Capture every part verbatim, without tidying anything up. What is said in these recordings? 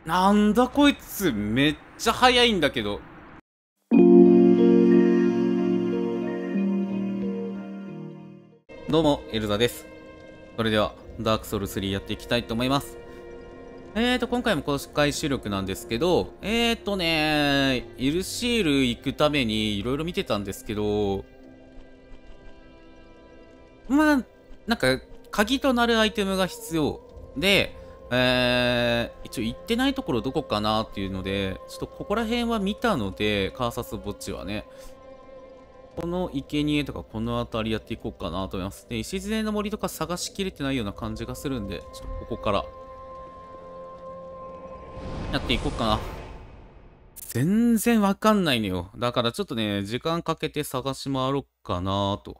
なんだこいつ、めっちゃ速いんだけど。どうも、エルザです。それでは、ダークソウルスリーやっていきたいと思います。えーと、今回も公開収録なんですけど、えーとねイルシール行くためにいろいろ見てたんですけど、まあ、なんか、鍵となるアイテムが必要。で、えー、一応行ってないところどこかなっていうので、ちょっとここら辺は見たので、カーサス墓地はね。この生贄とかこの辺りやっていこうかなと思います。で、礎の森とか探しきれてないような感じがするんで、ちょっとここからやっていこうかな。全然わかんないのよ。だからちょっとね、時間かけて探し回ろうかなと。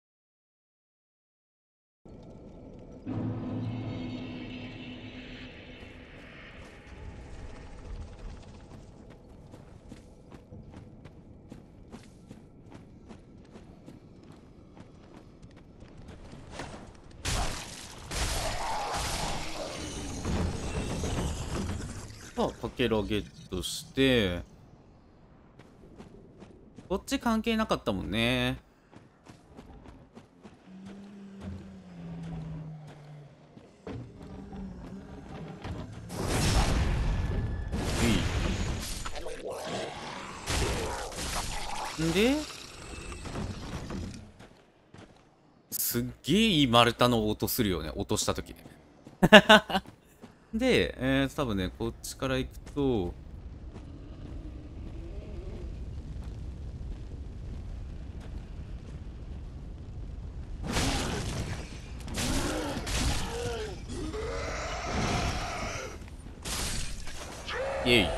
さあ、かけらゲットして、こっち関係なかったもんね。いい。んで、すっげえいい丸太の音するよね。落とした時ね。で、えー、多分ね、こっちから行くと、イェイ。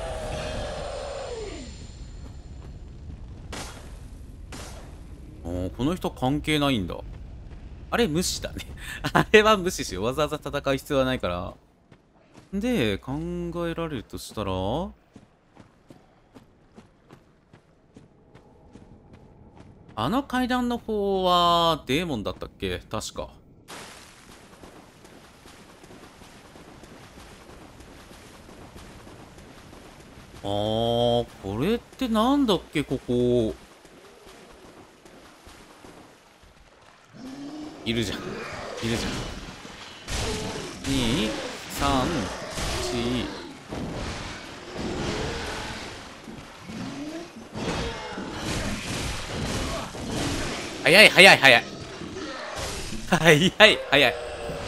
おー、この人関係ないんだ。あれ無視だね。あれは無視しよう。わざわざ戦う必要はないから。で、考えられるとしたら、あの階段の方はデーモンだったっけ確か。あー、これってなんだっけここ。いるじゃん。いるじゃん。に、さん、いち、早い早い早い。早い早い。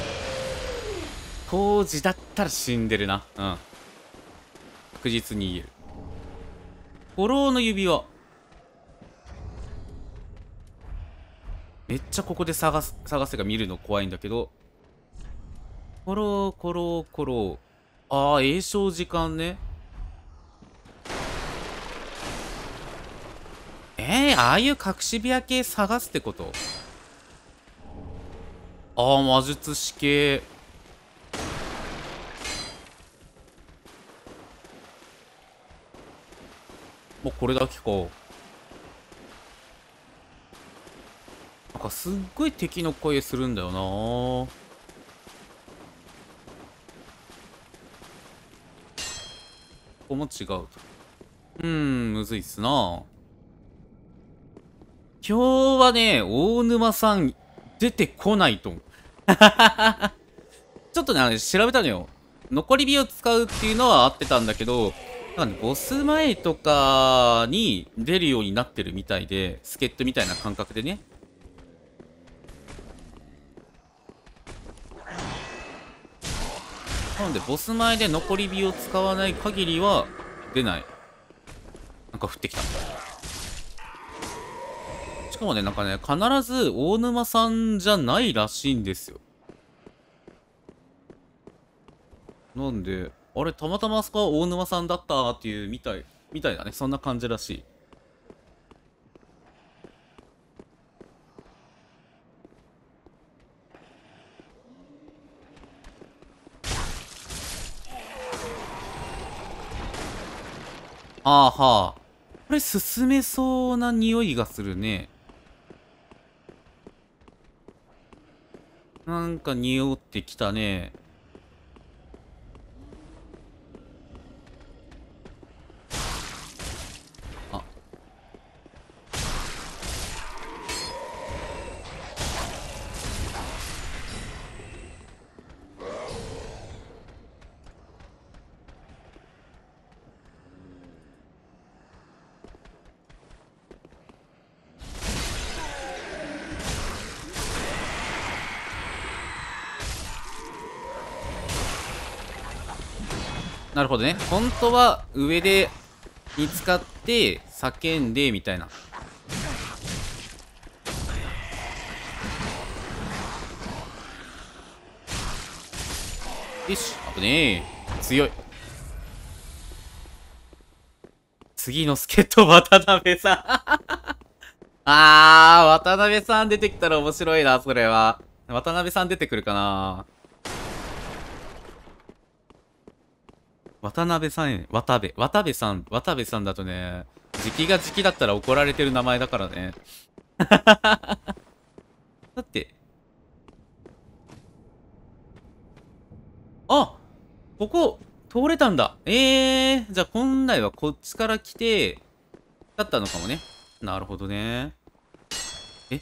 当時だったら死んでるな。うん。確実に言える。フォローの指輪。めっちゃここで探す、探せが見るの怖いんだけど。コロコロコロ。ああ、栄唱時間ね。えー、ああいう隠し部屋系探すってこと？ああ、魔術師系。もうこれだけか。なんかすっごい敵の声するんだよな。ここも違うと。うーん、むずいっすな。今日はね、大沼さん出てこないと思う。ちょっとね、調べたのよ。残り火を使うっていうのは合ってたんだけど、なんかね、ボス前とかに出るようになってるみたいで、助っ人みたいな感覚でね。なので、ボス前で残り火を使わない限りは出ない。なんか降ってきた。しかもね、なんかね、必ず大沼さんじゃないらしいんですよ。なんで、あれ、たまたまあそこは大沼さんだったっていうみたい、みたいだね。そんな感じらしい。あーはあ。これ進めそうな匂いがするね。なんか匂ってきたね。 なるほどね。本当は上で見つかって叫んでみたいな。よし、危ねえ。強い。次の助っ人渡辺さんあー、渡辺さん出てきたら面白いな、それは。渡辺さん出てくるかな。渡辺さん、渡部、渡部さん、渡部さんだとね、時期が時期だったら怒られてる名前だからね。だって、あ、ここ、通れたんだ。ええー、じゃあ本来はこっちから来て、だったのかもね。なるほどね。え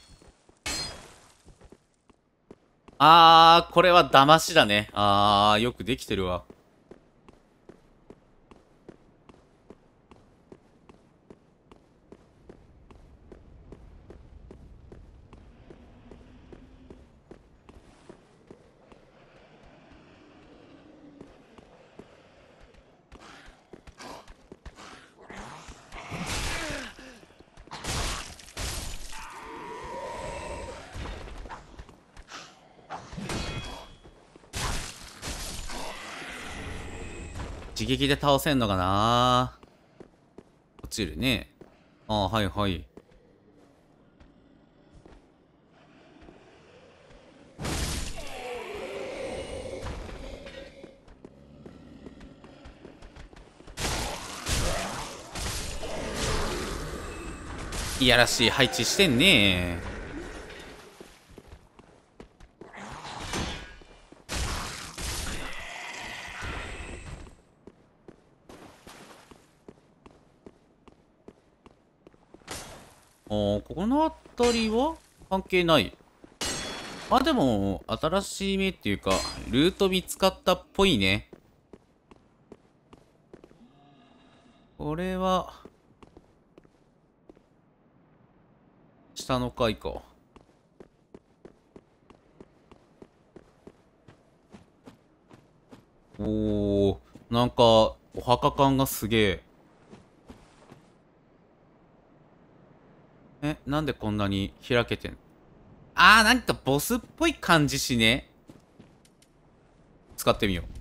あー、これは騙しだね。あー、よくできてるわ。自撃で倒せんのかな。落ちるね。あー、はいはい。いやらしい配置してんね。おー、この辺りは関係ない。あ、でも、新しい目っていうか、ルート見つかったっぽいね。これは、下の階か。おー、なんか、お墓感がすげえ。え、なんでこんなに開けてんの。あー、なんかボスっぽい感じしね。使ってみよう。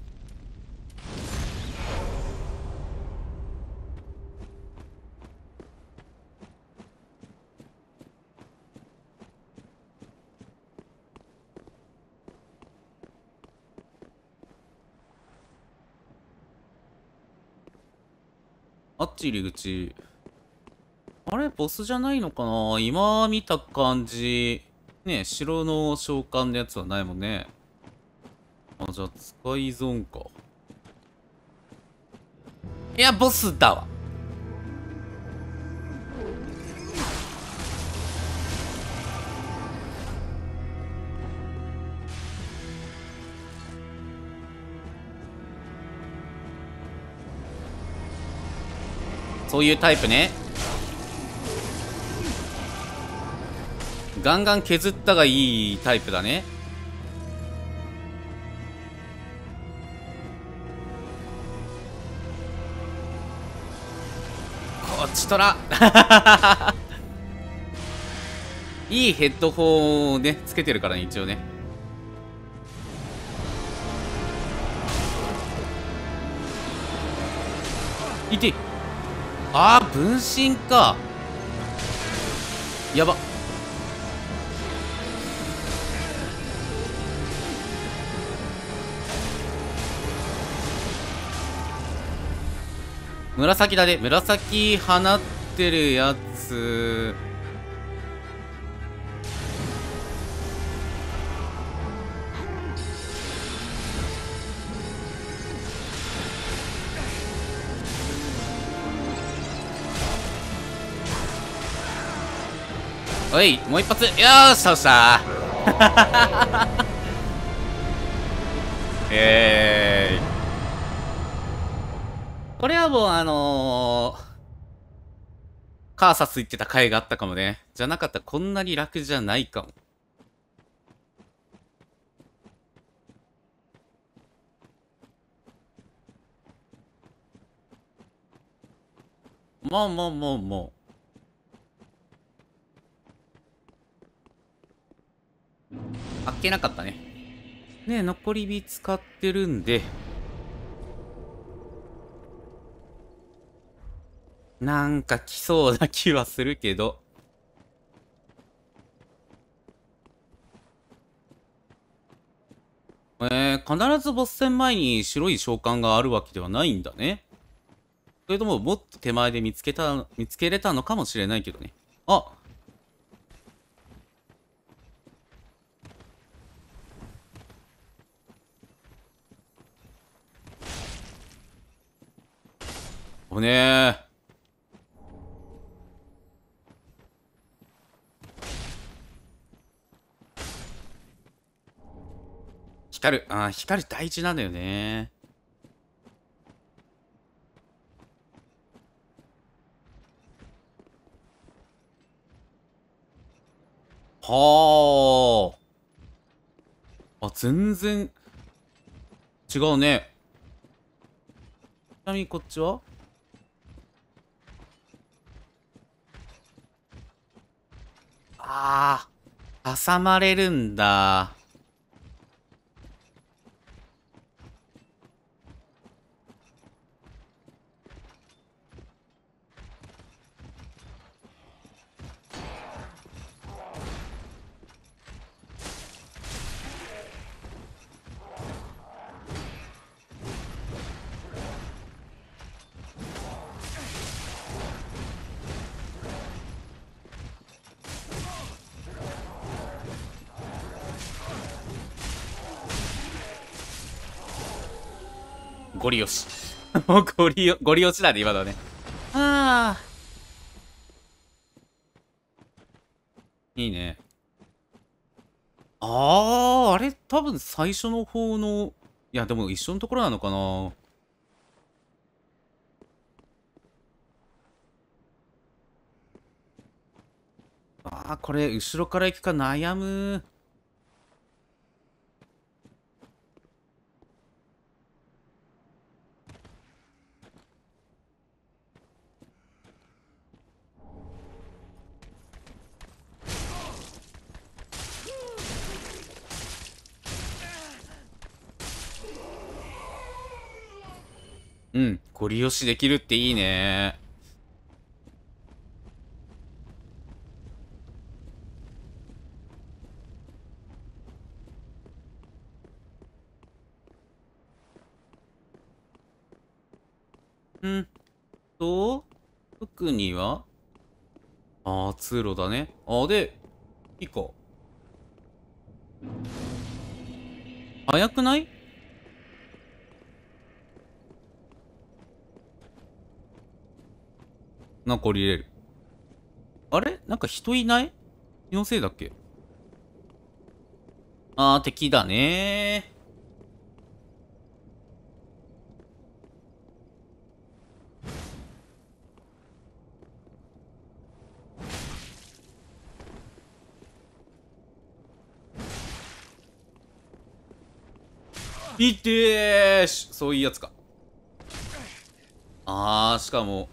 あっち入り口。あれボスじゃないのかな。今見た感じ。ね、城の召喚のやつはないもんね。あ、じゃあ使いゾーンか。いや、ボスだわ。そういうタイプね。ガンガン削ったがいいタイプだね。こっちとらいいヘッドホンをねつけてるからね、一応ね。いて。あー、分身か。やば。紫だね。紫放ってるやつ。おい、もう一発。よーし、倒したーえーい。これはもうあのー、カーサス言ってた回があったかもね。じゃなかったらこんなに楽じゃないかも。 まあまあまあまあ。あっけなかったね。ね、残り火使ってるんで、なんか来そうな気はするけど。えー、必ずボス戦前に白い召喚があるわけではないんだね。それとももっと手前で見つけた、見つけれたのかもしれないけどね。あ、おねー。光る、あー、光大事なんだよね。はあ。あ、全然違うね。ちなみにこっちはああー、挟まれるんだ。ゴリ押し。もうゴリ、ゴリ押しだね、今のはね。ああ、いいね。ああ、あれ、多分最初の方の、いや、でも一緒のところなのかな。ああ、これ、後ろから行くか悩む。うん、ゴリ押しできるっていいね。うんと、特には、ああ、通路だね。ああ、で、いいか。早くない？なんか降りれる。あれなんか人いない？気のせいだっけ？ああ、敵だね。いてーし、そういうやつか。ああ、しかも、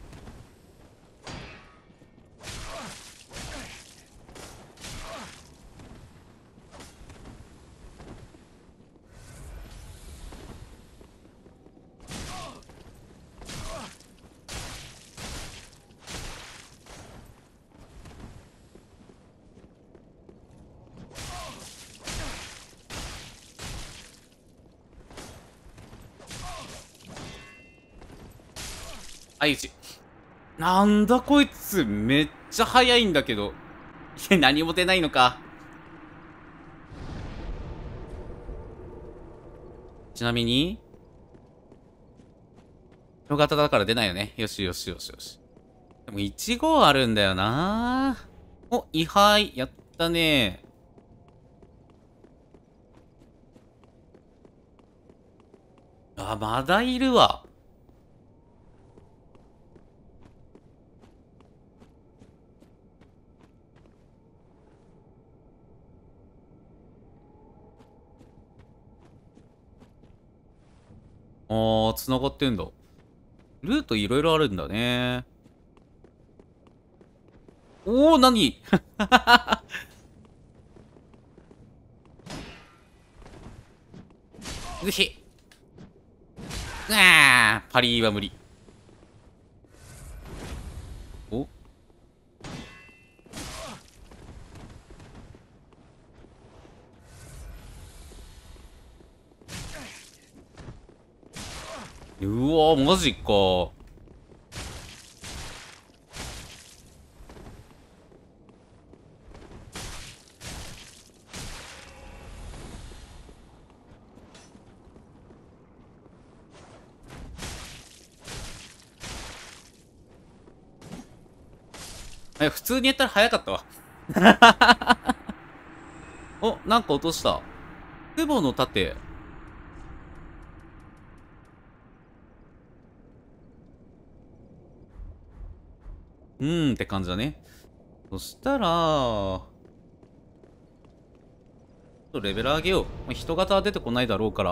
相打ち。なんだこいつ、めっちゃ速いんだけど。いや、何も出ないのか。ちなみに、人型だから出ないよね。よしよしよしよし。でもいち号あるんだよな。お、位牌。やったね。あ、まだいるわ。あー、繋がってんだ。ルートいろいろあるんだね。 おお、何ぐひ。あー、パリーは無理。おうわー、マジか。え、普通にやったら早かったわ。お、なんか落とした。雲の盾。うーんって感じだね。そしたら、ちょっとレベル上げよう。まあ、人型は出てこないだろうから。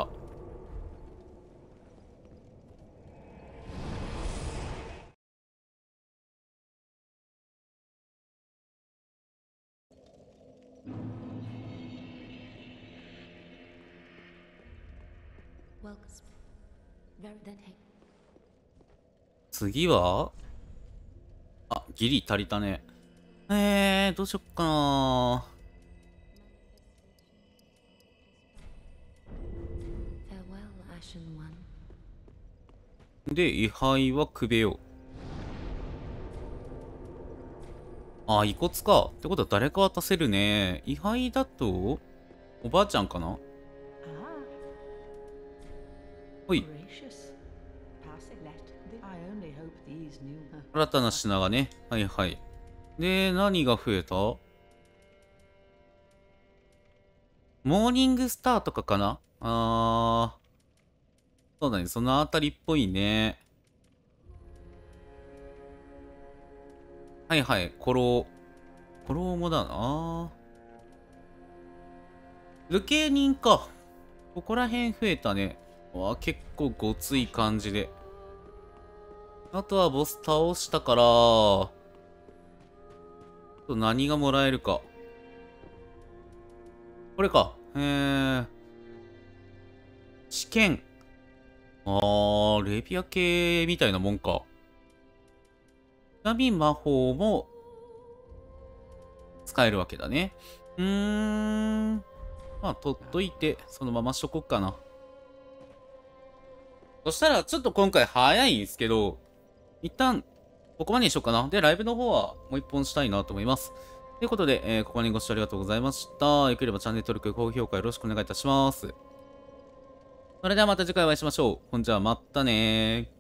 次はあ、ギリ足りたね。えー、どうしよっかな。で、位牌はくべよう。あ、遺骨か。ってことは誰か渡せるね。位牌だと、おばあちゃんかな。ほい。新たな品がね。はいはい。で、何が増えた？モーニングスターとかかな。あー。そうだね。そのあたりっぽいね。はいはい。コロコロもだな。流刑人か。ここら辺増えたね。わ、結構ごつい感じで。あとはボス倒したから、何がもらえるか。これか。えー。試験。あー、レビア系みたいなもんか。ちなみに魔法も使えるわけだね。うーん。まあ、取っといて、そのまましとこっかな。そしたら、ちょっと今回早いんですけど、一旦、ここまでにしようかな。で、ライブの方はもう一本したいなと思います。ということで、えー、ここまでご視聴ありがとうございました。よければチャンネル登録、高評価よろしくお願いいたします。それではまた次回お会いしましょう。ほんじゃ、またねー。